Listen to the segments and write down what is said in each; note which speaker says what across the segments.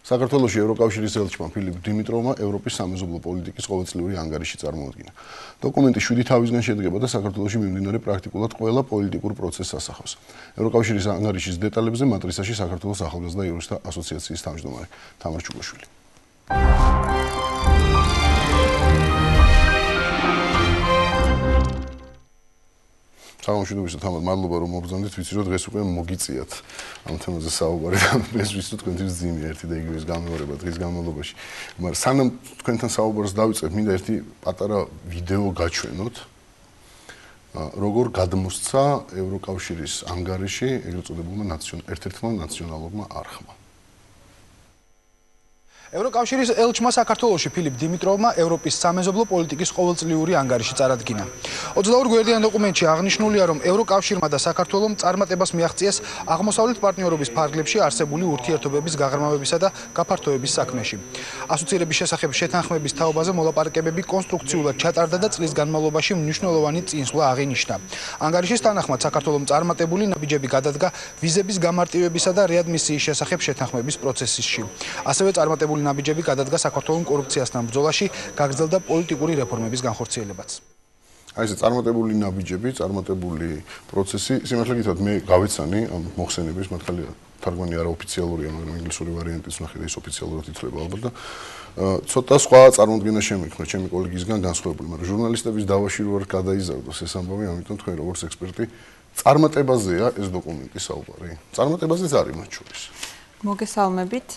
Speaker 1: საქართველოში ევროკავშირის ელჩმა ფილიპ დიმიტროვმა ევროპის სამეზობლო პოლიტიკის ყოველწლიური ანგარიში წარმოადგინა. დოკუმენტი 7 თავისგან შედგება და საქართველოში მიმდინარე პრაქტიკულად ყველა პოლიტიკურ პროცესს ასახავს. ევროკავშირის ანგარიშის დეტალებზე მატრიცაში საქართველოს ახალგაზრდა იურისტთა ასოციაციის თავმჯდომარე თამარ ჩუგოშვილი. სამშვიდობისა თამარ, მადლობა რომ მოგზავნით, ვიცი რომ დღეს უკვე მოგიწიათ ამ თემაზე საუბარი და ეს ვიცი რომ თქვენთვის ძიმია ერთი და იგივე გამეორება დღის განმავლობაში. მაგრამ სანამ თქვენთან საუბარს დავიწყებ, მინდა ერთი პატარა ვიდეო გაჩვენოთ. როგორ გადმოსცა ევროკავშირის ანგარიში ეგრეთ წოდებულმა ერთ-ერთმა ნაციონალურმა არხმა.
Speaker 2: ევროკავშირის ელჩმა საქართველოში ფილიპ დიმიტროვმა ევროპის სამეზობლო პოლიტიკის ყოველწლიური ანგარიში წარადგინა. 22 გვერდიან დოკუმენტში აღნიშნულია, რომ ევროკავშირმა და საქართველომ წარმატებას მიაღწიეს აღმოსავლეთ პარტნიორობის ფარგლებში არსებული ურთიერთობების გაღრმავებისა და გაფართოების საქმეში. ასოცირების შესახებ შეთანხმების თაობაზე მოლაპარაკებები კონსტრუქციულად ჩატარდა და წლის განმავლობაში მნიშვნელოვანი წინსვლა აღინიშნა. ანგარიშის თანახმად საქართველომ წარმატებული ნაბიჯები გადადგა ვიზების გამარტივებისა და რეადმისიის შესახებ შეთანხმების პროცესში. ასევე წარმატებული ნაბიჯები გადადგა საქართველოს კორუფციასთან ბრძოლაში, გაგრძელდა პოლიტიკური რეფორმების განხორციელებაც.
Speaker 1: აი ეს წარმატებული ნაბიჯები, წარმატებული პროცესი, სიმართლე გითხრათ, მე გავიცანი ამ მოხსენების, მართალია თარგმანი არაოფიციალურია, მაგრამ ინგლისური ვარიანტიც ნახე და ის ოფიციალურად ითვლება ალბათ და ცოტა სხვა წარმოდგენა შემექნა ჩემი კოლეგისგან განსხვავებული, მაგრამ ჟურნალისტების დავაში რო არ გადაიზარდოს ეს ამბავი, ამიტომ თქვენ როგორც ექსპერტი წარმატებაზეა ეს დოკუმენტი საუბარი. წარმატებაზეც არის მათ შორის.
Speaker 3: მოგესალმებით.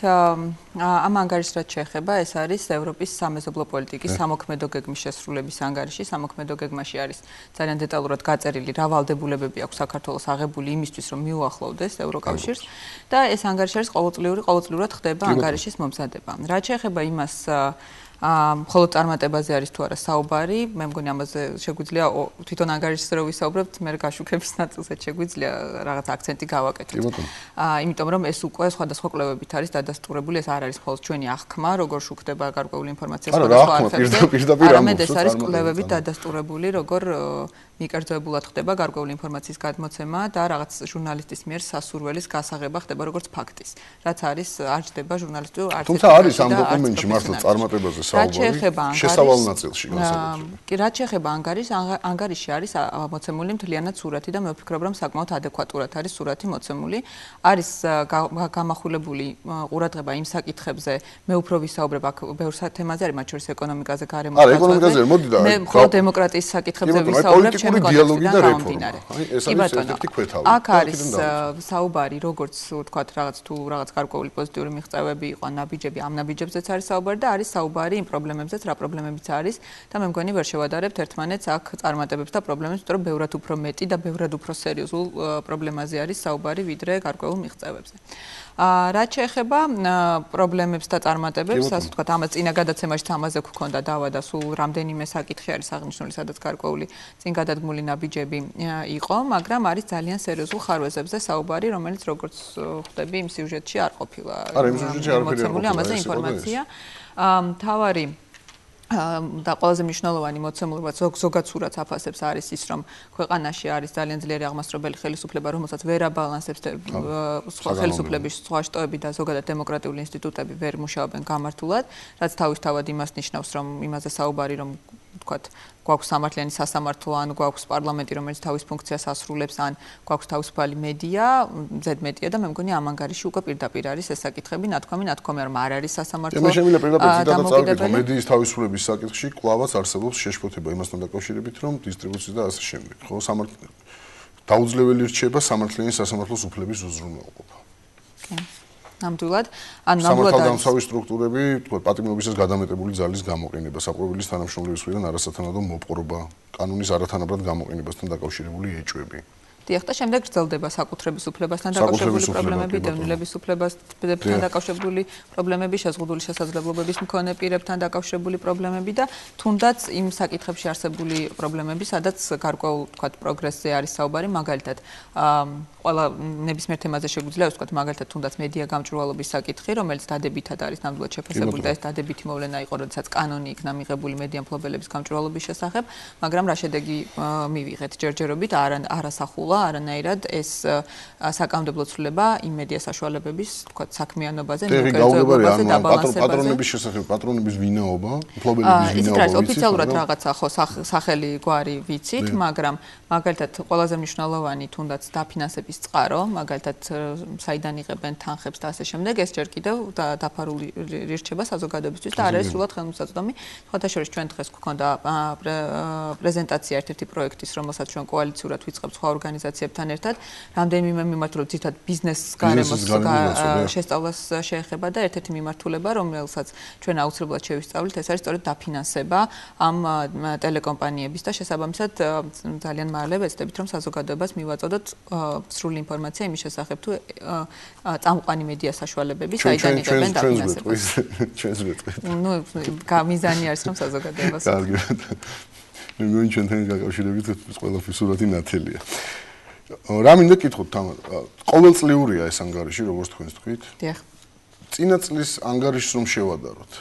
Speaker 3: ამ ანგარიშს რაც შეეხება, ეს არის ევროპის სამეზობლო პოლიტიკის სამოქმედო გეგმის შესრულების ანგარიში. სამოქმედო გეგმაში არის ძალიან დეტალურად გაწერილი რა ვალდებულებები აქვს საქართველოს აღებული იმისთვის, რომ მიუახლოვდეს ევროკავშირს და ეს ანგარიში არის ყოველწლიურად ხდება ანგარიშის მომზადება. რაც შეეხება იმას მხოლოდ წარმატებაზე არის თუ არა საუბარი, მე მგონი ამაზე შეგვიძლია თვითონ ანგარიშზე რო ვისაუბრებთ, მე გაშუქების ნაწილზე შეგვიძლია რაღაც აქცენტი გავაკეთოთ. იმიტომ რომ ეს უკვე სხვადასხვა კვლევებით არის დადასტურებული, ეს არ არის მხოლოდ ჩვენი აღქმა, როგორ შუქდება გარკვეული ინფორმაცია სხვადასხვა არხებზე. არამედ ეს არის კვლევებით დადასტურებული, როგორ მიკერძოებულად ხდება გარკვეული ინფორმაციის გადმოცემა და რაღაც ჟურნალისტის მიერ სასურველის გასაღება ხდება როგორც ფაქტის. რაც არის არ ჯდება ჟურნალისტურ არც
Speaker 1: თუმცა არის ამ დოკუმენტში მართლა წარმატებაზე შესავალ ნაწილში განსაკუთრებით.
Speaker 3: კი, რაც შეეხება ანგარიში არის მოცემული მთლიანად სურათი და მე ვფიქრობ, რომ საკმაოდ ადეკვატურად არის სურათი მოცემული. არის გამახვილებული ყურადღება იმ საკითხებზე, მე უფრო ვისაუბრებ აქ ბევრ თემაზე არის, მათ შორის ეკონომიკაზე, გარემო
Speaker 1: არა, ეკონომიკაზე არ მოდი და
Speaker 3: მე მხოლოდ დემოკრატიის საკითხებზე ვისაუბრებ, ჩემი
Speaker 1: დიალოგი და რეფორმა. ეს არის ერთ-ერთი ქვეთავი.
Speaker 3: აქ არის საუბარი, როგორც ვთქვათ, რაღაც გარკვეული პოზიტიური მიღწევები იყო, ნაბიჯები, ამ ნაბიჯებზეც არის საუბარი და არის საუბარი იმ პრობლემებზეც, რა პრობლემებიც არის და მე მგონი ვერ შევადარებთ ერთმანეთს აქ წარმატებებს და პრობლემებს, იმიტომ რომ ბევრად უფრო მეტი და ბევრად უფრო სერიოზულ პრობლემაზე არის საუბარი, ვიდრე გარკვეულ მიღწევებზე. რაც შეეხება პრობლემებს და წარმატებებს, ასე ვთქვათ, ამას წინა გადაცემაში ამაზე გვქონდა დავა და სულ რამდენიმე საკითხი არის აღნიშნული, სადაც გარკვეული წინგადადგმული ნაბიჯები იყო, მაგრამ არის ძალიან სერიოზულ ხარვეზებზე საუბარი, რომელიც როგორც ხვდები, იმ სიუჟეტში არ ყოფილა.
Speaker 1: არა, იმ სიუჟეტში არ ყოფილა
Speaker 3: ამაზე ინფორმაცია. თავარი და ყველაზე მნიშვნელოვანი მოცემულობა ზოგად სურათს აფასებს არის ის, რომ ქვეყანაში არის ძალიან ძლიერი აღმასრულებელი ხელისუფლება, რომელსაც ვერ აბალანსებს სხვა ხელისუფლების სხვა შტოები და ზოგადად დემოკრატიული ინსტიტუტები ვერ მუშაობენ გამართულად, რაც თავისთავად იმას ნიშნავს, რომ იმაზე საუბარი, რომ ვთქვათ, გვაქვს სამართლიანი სასამართლო, ან გვაქვს პარლამენტი, რომელიც თავის ფუნქციას ასრულებს, ან გვაქვს თავისუფალი მედია, ზედმეტია და მე მგონი ამ ანგარიში უკვე პირდაპირ არის ეს საკითხები ნათქვამი, რომ არ არის სასამართლო.
Speaker 1: მე შემიძლია პირდაპირ ციტატა წავიკითხო, მედიის თავისუფლების საკითხში კვლავაც არსებობს შეშფოთება იმასთან დაკავშირებით, რომ დისტრიბუციის და ასე შემდეგ. ხო, დაუძლეველი რჩება სამართლიანი სასამართლოს უფლების უზრუნველყოფა.
Speaker 3: ნამდვილად,
Speaker 1: სამართალდამცავი სტრუქტურები, თქვათ, პატიმრობისას გადამეტებული ძალის გამოყენება, საპყრობილის თანამშრომლების მხრიდან არასათანადო მოპყრობა, კანონის არათანაბრად გამოყენებასთან დაკავშირებული ეჭვები.
Speaker 3: დიახ, და შემდეგ გრძელდება საკუთრების უფლებასთან დაკავშირებული პრობლემები, დევნილების უფლებასთან დაკავშირებული პრობლემები, შეზღუდული შესაძლებლობების მქონე პირებთან დაკავშირებული პრობლემები და თუნდაც იმ საკითხებში არსებული პრობლემები, სადაც გარკვეულ, ვთქვათ, პროგრესზე არის საუბარი, მაგალითად, ყველა ნებისმიერ თემაზე შეგვიძლია ვთქვათ, მაგალითად, თუნდაც მედია გამჭვირვალობის საკითხი, რომელიც დადებითად არის ნამდვილად შეფასებული და ეს დადებითი მოვლენა იყო, როდესაც კანონი იქნა მიღებული მედია მფლობელების გამჭვირვალობის შესახებ, მაგრამ რა შედეგი მივიღეთ ჯერჯერობით არასახულა შეცვალა არანაირად ეს საკანონმდებლო ცვლილება იმ მედია საშუალებების, თქვათ, საქმიანობაზე, მიკროეზოებაზე დაბალანსებაზე.
Speaker 1: პატრონების შესახებ, პატრონების ვინაობა, მფლობელების ვინაობა
Speaker 3: ისიც არის ოფიციალურად რაღაცა ხო სახელი გვარი ვიცით, მაგრამ მაგალითად ყველაზე მნიშვნელოვანი თუნდაც დაფინანსების წყარო, მაგალითად საიდან იღებენ თანხებს და ასე შემდეგ, ეს ჯერ კიდევ დაფარული რჩება საზოგადოებისთვის და არ არის სრულად ხელმისაწვდომი. სხვათა შორის ჩვენ დღეს გვქონდა პრეზენტაცია ერთ-ერთი პროექტის, რომელსაც ჩვენ კოალიციურად ვიწყებთ სხვა ორგანიზაციებთან ერთად, რამდენიმე მიმართულებით ძირითადად ბიზნესის გარემოს შესწავლას შეეხება და ერთ-ერთი მიმართულება, რომელსაც ჩვენ აუცილებლად შევისწავლით, ეს არის სწორედ დაფინანსება ამ ტელეკომპანიების და შესაბამისად ძალიან მალე ვეცდებით, რომ საზოგადოებას მივაწოდოთ სრული ინფორმაცია იმის შესახებ, თუ წამყვანი მედია საშუალებები საიდან იღებენ დაფინანსებას.
Speaker 1: ჩვენს ვეტყვით.
Speaker 3: ნუ გამიზანი არის რომ საზოგადოებას.
Speaker 1: კარგი. მე მგონი ჩვენთან გაკავშირებით ყველაფერი სურათი ნათელია. რა მინდა გითხოთ თამარ, ყოველწლიურია ეს ანგარიში, როგორც თქვენს თქვით?
Speaker 3: დიახ.
Speaker 1: წინა წლის ანგარიშს რომ შევადაროთ,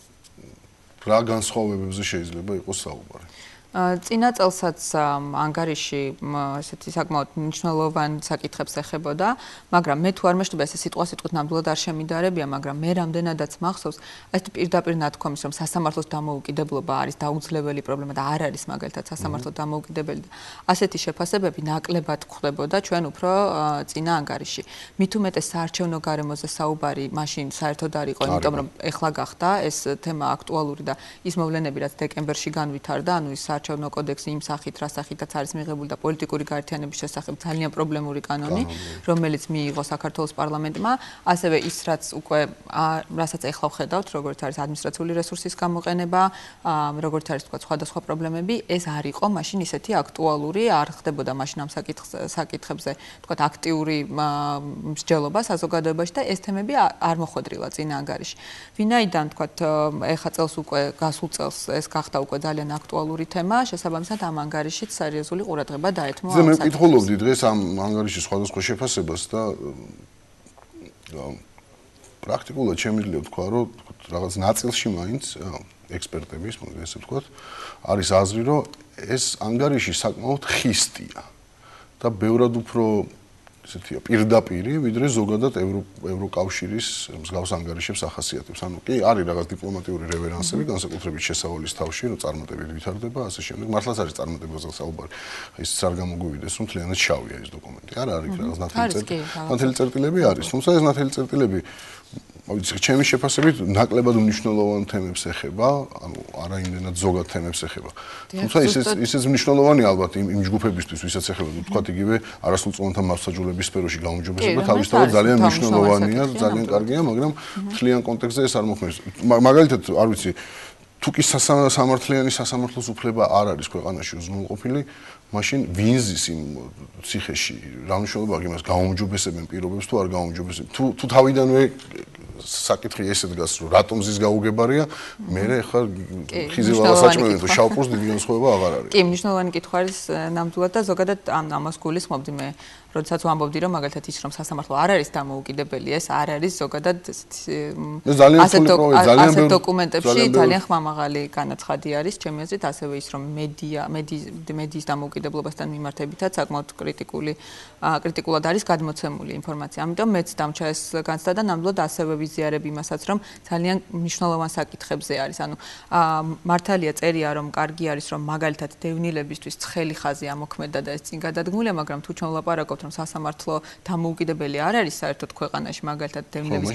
Speaker 1: რა განსხვავებებზე შეიძლება იყოს საუბარი?
Speaker 3: წინა წელსაც ანგარიში ესეთი საკმაოდ მნიშვნელოვან საკითხებს ეხებოდა, მაგრამ მე თუ არ მეშտობა ეს სიტყვასიტყვით ნამდვილად არ შემიდარებია, მაგრამ მე რამდენადაც მახსოვს, ეს პირდაპირ ნათქვამის, რომ სასამართლოს დამოუკიდებლობა არის დაუძლეველი პრობლემა და არ არის მაგალითად სასამართლო დამოუკიდებელი და ასეთი შეფასებები ნაკლებად გვხვდებოდა ჩვენ უფრო წინა ანგარიში. მით უმეტეს საარჩევნო გარემოზე საუბარი მაშინ საერთოდ არ იყო, იმიტომ რომ ეხლა გახდა ეს თემა აქტუალური და ის მოვლენები, რაც დეკემბერში განვითარდა, ანუ ის საარჩევნო კოდექსი იმ სახით, რა სახითაც არის მიღებული და პოლიტიკური გაერთიანების შესახებ ძალიან პრობლემური კანონი, რომელიც მიიღო საქართველოს პარლამენტმა, ასევე ის რაც უკვე რასაც ეხლა ვხედავთ, როგორც არის ადმინისტრაციული რესურსის გამოყენება, როგორც არის თქვა სხვადასხვა პრობლემები, ეს არ იყო მაშინ ისეთი აქტუალური, არ ხდებოდა მაშინ ამ საკითხებზე, თქვა აქტიური მსჯელობა საზოგადოებაში და ეს თემები არ მოხვედრილა წინა ანგარიში. ვინაიდან თქვა ეხა წელს უკვე გასულ წელს ეს გახდა უკვე ძალიან აქტუალური თემა, შესაბამისად ამ ანგარიშით სერიოზული ყურადღება დაეთმო.
Speaker 1: მე მკითხულობდი დღეს ამ ანგარიშის სხვადასხვა შეფასებას და პრაქტიკულად შემიძლია ვთქვა, რომ რაღაც ნაწილში მაინც ექსპერტების, მოდი ესე ვთქვათ, არის აზრი, რომ ეს ანგარიში საკმაოდ ხისტია და ბევრად უფრო ესეთია პირდაპირი, ვიდრე ზოგადად ევროკავშირის მსგავს ანგარიშებს ახასიათებს. ანუ კი არის რაღაც დიპლომატიური რევერანსები, განსაკუთრებით შესავლის თავში, რომ წარმატებით ვითარდება, ასე შემდეგ. მართლაც არის წარმატებაზე საუბარი. ისიც არ გამოგვივიდეს, რომ მთლიანად შავია ეს დოკუმენტი. არა, არის რაღაც ნათელი წერტილები არის, თუმცა ეს ნათელი წერტილები ჩემი შეფასებით ნაკლებად მნიშვნელოვან თემებს ეხება, ანუ არა იმდენად ზოგად თემებს ეხება. თუმცა ისიც მნიშვნელოვანი ალბათ იმ ჯგუფებისთვის, ვისაც ეხება, თქვათ იგივე არასრულწლოვანთა მასაჯულების სფეროში გაუმჯობესება თავისთავად ძალიან მნიშვნელოვანია, ძალიან კარგია, მაგრამ მთლიან კონტექსტზე ეს არ მოხმარს. მაგალითად, არ ვიცი, თუ კი სამართლიანი სასამართლოს უფლება არ არის ქვეყანაში უზრუნველყოფილი, მაშინ ვინ ზის იმ ციხეში, რა მნიშვნელობა აქვს იმას, გაუმჯობესებენ პირობებს თუ არ გაუმჯობესებენ. თუ თავიდანვე საკითხი ესე დგას, რომ რატომ ზის გაუგებარია, მე ხა ხიზილალა საჭმელი თუ შავპურს დიდი განსხვავება აღარ არის.
Speaker 3: კი, მნიშვნელოვანი კითხვა არის ნამდვილად და ზოგადად ამას გულისხმობდი მე, როდესაც ვამბობდი, რომ მაგალითად ის რომ სასამართლო არ არის დამოუკიდებელი, ეს არ არის ზოგადად ასეთ დოკუმენტებში ძალიან ხმამაღალი განაცხადი არის, ჩემი აზრით, ასევე ის რომ მედიის დამოუკიდებლობასთან მიმართებითაც საკმაოდ კრიტიკულად არის გადმოცემული ინფორმაცია. ამიტომ მეც დამჩა ეს განცდა და ნამდვილად ასევე ვიზიარებ იმასაც, რომ ძალიან მნიშვნელოვან საკითხებზე არის. ანუ მართალია წერია, რომ კარგი არის, რომ მაგალითად დევნილებისთვის ცხელი ხაზი ამოქმედა და ეს წინ გადადგმულია, მაგრამ თუ ჩვენ ვლაპარაკობთ, რომ სასამართლო დამოუკიდებელი არ არის საერთოდ ქვეყანაში, მაგალითად დევნილების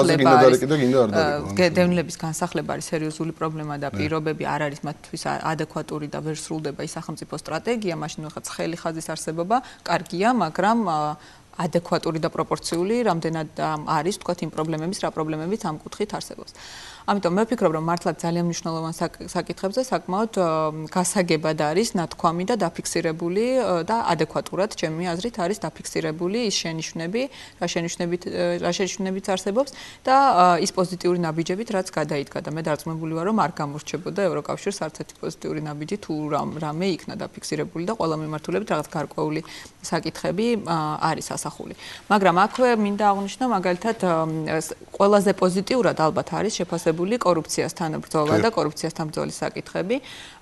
Speaker 3: განსახლება არის სერიოზული პრობლემა და პირობები არ არის მათთვის ადეკვატური და ვერ სრულდება ის სახელმწიფო სტრატეგია, მაშინ ხა ცხელი ხაზის არსებობა კარგია, მაგრამ ადეკვატური და პროპორციული რამდენად არის, თქვათ, იმ პრობლემების, რა პრობლემებიც ამ კუთხით არსებობს. ამიტომ მე ვფიქრობ, რომ მართლაც ძალიან მნიშვნელოვან საკითხებზე საკმაოდ გასაგებად არის ნათქვამი და დაფიქსირებული და ადეკვატურად, ჩემი აზრით, არის დაფიქსირებული ის შენიშვნები, რა შენიშვნებიც არსებობს და ის პოზიტიური ნაბიჯებით, რაც გადაიდგა და მე დარწმუნებული ვარ, რომ არ გამორჩებოდა ევროკავშირს არც ერთი პოზიტიური ნაბიჯი თუ რამე იქნა დაფიქსირებული და ყველა მიმართულებით რაღაც გარკვეული საკითხები არის ასახული. მაგრამ აქვე მინდა აღვნიშნო მაგალითად ყველაზე პოზიტიურად ალბათ არის შეფასებული კორუფციასთან ბრძოლა და კორუფციასთან ბრძოლის საკითხები.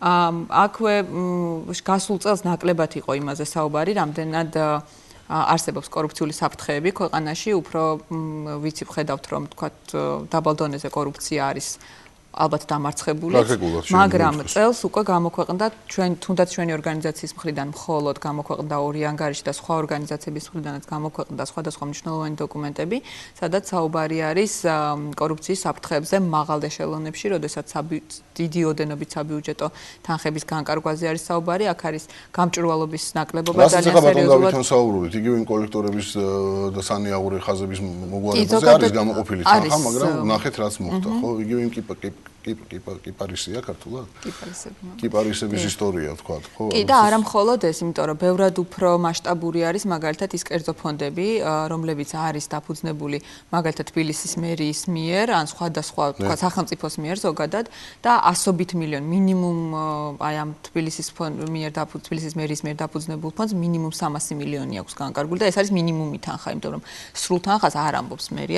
Speaker 3: აქვე გასულ წელს ნაკლებად იყო იმაზე საუბარი, რამდენად არსებობს კორუფციული საფრთხეები ქვეყანაში, უფრო ვიცი ვხედავთ რომ თქვათ დაბალ დონეზე კორუფცია არის ალბათ დამარცხებული, მაგრამ წელს უკვე გამოქვეყნდა თუნდაც ჩვენი ორგანიზაციის მხრიდან მხოლოდ გამოქვეყნდა 2 ანგარიში და სხვა ორგანიზაციების მხრიდანაც გამოქვეყნდა სხვადასხვა მნიშვნელოვანი დოკუმენტები, სადაც საუბარი არის კორუფციის საფრთხეებზე მაღალ ეშელონებში, როდესაც დიდი ოდენობით საბიუჯეტო თანხების განკარგვაზე არის საუბარი, აქ არის გამჭვირვალობის ნაკლებობა ძალიან სერიოზულად.
Speaker 1: საუბრობთ, იგივე იმ კოლექტორების და სანიაღური ხაზების მოგვარებაზე არის გამოყოფილი თანხა, მაგრამ ნახეთ რაც მოხდა, ხო? იგივე იმ კიპარისია ქართულად? კიპარისების ისტორია თქვა, ხო?
Speaker 3: კი და არა მხოლოდ ეს, იმიტომ რომ ბევრად უფრო მასშტაბური არის მაგალითად ის კერძო ფონდები, რომლებიც არის დაფუძნებული მაგალითად თბილისის მერიის მიერ, ან სხვადასხვა თქვა სახელმწიფოს მიერ ზოგადად და ასობით მილიონი მინიმუმ აი ამ თბილისის თბილისის მერიის მიერ დაფუძნებულ ფონდს მინიმუმ 300 მილიონი აქვს განკარგული და ეს არის მინიმუმი თანხა, იმიტომ რომ სრულ თანხას არ ამბობს მერია,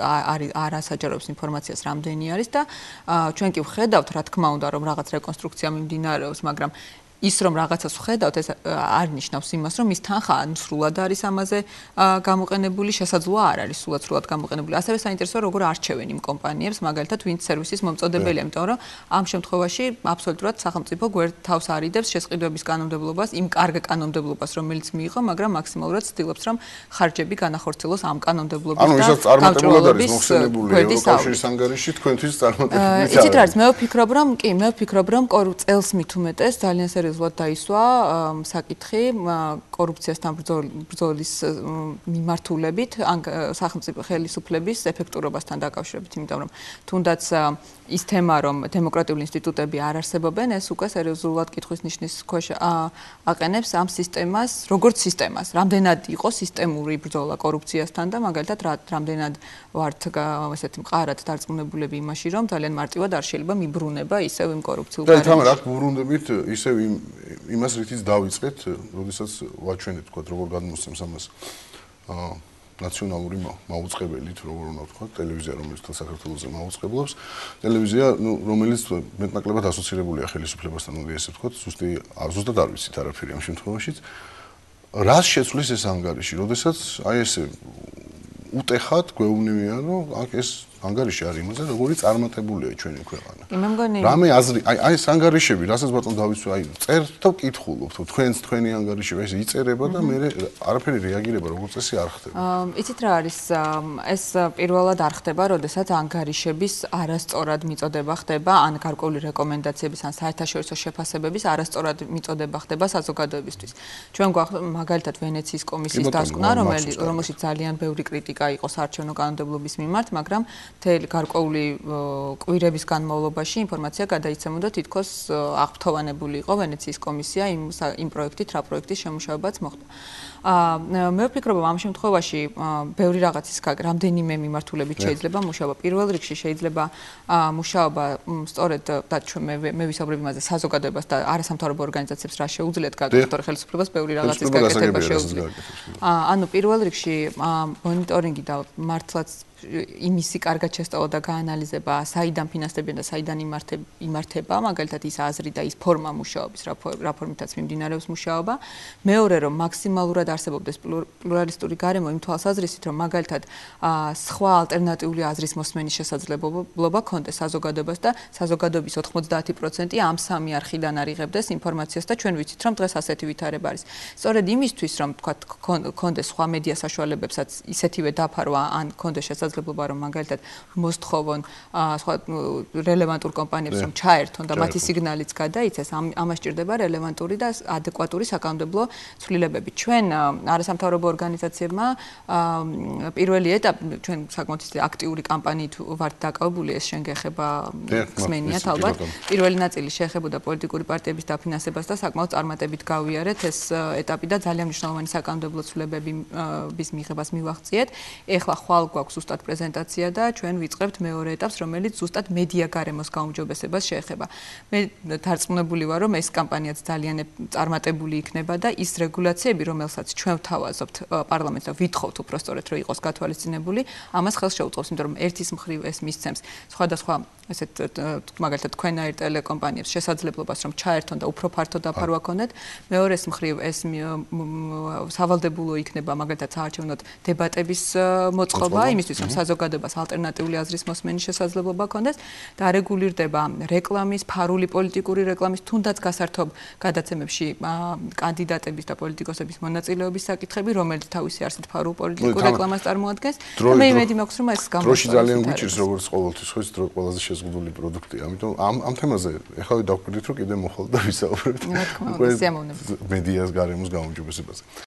Speaker 3: არ ასაჯაროებს ინფორმაციას რამდენი არის და ჩვენ კი ვხედავთ, რა თქმა უნდა, რომ რაღაც რეკონსტრუქცია მიმდინარეობს, მაგრამ ის რომ რაღაცას ვხედავთ, ეს არ ნიშნავს იმას, რომ ის თანხა სრულად არის ამაზე გამოყენებული, შესაძლოა არ არის სრულად გამოყენებული. ასევე საინტერესოა, როგორ არჩევენ იმ კომპანიებს, მაგალითად, ვინც სერვისის მომწოდებელია, იმიტომ რომ ამ შემთხვევაში აბსოლუტურად სახელმწიფო გვერდ თავს არიდებს შესყიდვების კანონმდებლობას, იმ კარგ კანონმდებლობას, რომელიც მიიღო, მაგრამ მაქსიმალურად ცდილობს, რომ ხარჯები განახორციელოს ამ კანონმდებლობის და
Speaker 1: გამჭვირვალობის ევროკავშირის ანგარიში თქვენთვის წარმატებული.
Speaker 3: იცით რა არის, მე ვფიქრობ, რომ წელს მით უმეტეს ძალიან სერიოზულად დაისვა საკითხი კორუფციასთან ბრძოლის მიმართულებით სახელმწიფო ხელისუფლების ეფექტურობასთან დაკავშირებით, იმიტომ რომ თუნდაც ის თემა, რომ დემოკრატიული ინსტიტუტები არ არსებობენ, ეს უკვე სერიოზულად კითხვის ნიშნის ქვეშ აყენებს ამ სისტემას, როგორც სისტემას, რამდენად იყო სისტემური ბრძოლა კორუფციასთან და მაგალითად რამდენად ვართ ესეთი მყარად დარწმუნებულები იმაში, რომ ძალიან მარტივად არ შეიძლება მიბრუნება ისევ იმ კორუფციულ
Speaker 1: გარემოში. და თან რა გვბრუნდებით ისევ იმას რითიც დავიწყეთ, როდესაც ვაჩვენეთ თქვა როგორ გადმოსცემს ამას ნაციონალური მაუწყებელი, როგორ უნდა ვთქვა, ტელევიზია, რომელიც საქართველოს მაუწყებლობს, ტელევიზია, რომელიც მეტნაკლებად ასოცირებულია ხელისუფლებასთან, უნდა ესე ვთქვა, ზუსტად არ ვიცით არაფერი ამ შემთხვევაშიც. რას შეცვლის ეს ანგარიში, როდესაც აი ესე უტეხად გვეუბნებიან, რომ აქ ეს ანგარიში არის იმაზე, როგორი წარმატებულია ჩვენი ქვეყანა. რამე აზრი, აი ეს ანგარიშები, რასაც ბატონ დავიცვი, აი წერთ და ვკითხულობთ, თქვენი ანგარიში ეს იწერება და მე არაფერი რეაგირება როგორც წესი არ ხდება.
Speaker 3: იცით რა არის, ეს პირველად არ ხდება, როდესაც ანგარიშების არასწორად მიწოდება ხდება, ან გარკვეული რეკომენდაციების, ან საერთაშორისო შეფასებების არასწორად მიწოდება ხდება საზოგადოებისთვის. ჩვენ გვაქვს მაგალითად ვენეციის კომისიის დასკვნა, რომელშიც ძალიან ბევრი კრიტიკა იყო საარჩევნო კანონმდებლობის მიმართ, მაგრამ მთელი გარკვეული კვირების განმავლობაში ინფორმაცია გადაიცემოდა თითქოს აღფრთოვანებული იყო ვენეციის კომისია იმ პროექტით, რა პროექტის შემუშავებაც მოხდა. მე ვფიქრობ, ამ შემთხვევაში ბევრი რაღაცის რამდენიმე მიმართულებით შეიძლება მუშაობა. პირველ რიგში შეიძლება მუშაობა სწორედ და მე ვისაუბრებ იმაზე საზოგადოებას და არასამთავრობო ორგანიზაციებს რა შეუძლიათ გაკეთოს, ხელისუფლებას ბევრი რაღაცის გაკეთება შეუძლიათ. ანუ პირველ რიგში მონიტორინგი და მართლაც იმისი კარგად შესწავლა და გაანალიზება, საიდან ფინანსდებიან და საიდან იმართება, მაგალითად ის აზრი და ის ფორმა მუშაობის, რა ფორმითაც მიმდინარეობს მუშაობა. მეორე, რომ მაქსიმალურად არსებობდეს პლურალისტური გარემო იმ თვალსაზრისით, რომ მაგალითად სხვა ალტერნატიული აზრის მოსმენის შესაძლებლობა ქონდეს საზოგადოებას და საზოგადოების 90% ამ სამი არხიდან არიღებდეს ინფორმაციას და ჩვენ ვიცით, რომ დღეს ასეთი ვითარება არის. სწორედ იმისთვის, რომ თქვა ქონდეს სხვა მედია საშუალებებსაც ისეთივე დაფარვა ან ქონდეს შესაძლებლობა, რომ მაგალითად მოსთხოვონ სხვა რელევანტურ კომპანიებს, რომ ჩაერთონ და მათი სიგნალიც გადაიცეს, ამას ჭირდება რელევანტური და ადეკვატური საკანონმდებლო ცვლილებები. ჩვენ არასამთავრობო ორგანიზაციებმა პირველი ეტაპი, ჩვენ საკმაოდ აქტიური კამპანიით ვართ დაკავებული, ეს შენ გეხება ხსმენიათ ალბათ. პირველი ნაწილი შეეხებოდა პოლიტიკური პარტიების დაფინანსებას და საკმაოდ წარმატებით გავიარეთ ეს ეტაპი და ძალიან მნიშვნელოვანი საკანონმდებლო ცვლილებების მიღებას მივაღწიეთ. ეხლა ხვალ გვაქვს ზუსტად მოგვაქვს პრეზენტაცია და ჩვენ ვიწყებთ მეორე ეტაპს, რომელიც ზუსტად მედია გარემოს გაუმჯობესებას შეეხება. მე დარწმუნებული ვარ, რომ ეს კამპანიაც ძალიან წარმატებული იქნება და ის რეგულაციები, რომელსაც ჩვენ ვთავაზობთ პარლამენტს და ვითხოვთ უпростоრეთ, რომ იყოს გათვალისწინებული, ამას ხელს შეუწყობს, იმიტომ რომ ერთის მხრივ ეს მისცემს სხვადასხვა ესეთ მაგალითად თქვენაირ ტელეკომპანიებს შესაძლებლობას რომ ჩაერთონ და უფრო ფართო დაფარვა ქონდეთ. მეორეს მხრივ ეს სავალდებულო იქნება მაგალითად საარჩევნოდ დებატების მოწყობა, იმისთვის რომ საზოგადოებას ალტერნატიული აზრის მოსმენის შესაძლებლობა ქონდეს და რეგულირდება რეკლამის, ფარული პოლიტიკური რეკლამის, თუნდაც გასართობ გადაცემებში კანდიდატების და პოლიტიკოსების მონაწილეობის საკითხები, რომელიც თავისი არსით ფარულ პოლიტიკურ რეკლამას წარმოადგენს. მე იმედი მაქვს, რომ ეს გამოდის.
Speaker 1: დროში ძალიან გვიჭირს როგორც ყოველთვის, ხო ეს დრო ყველაზე შეზღუდული პროდუქტია. ამიტომ ამ თემაზე ეხლა დავკვირდით, რომ კიდე მოხვალ და ვისაუბრებთ.
Speaker 3: რა თქმა უნდა, სიამოვნებით.
Speaker 1: მედიას გარემოს გაუმჯობესებაზე.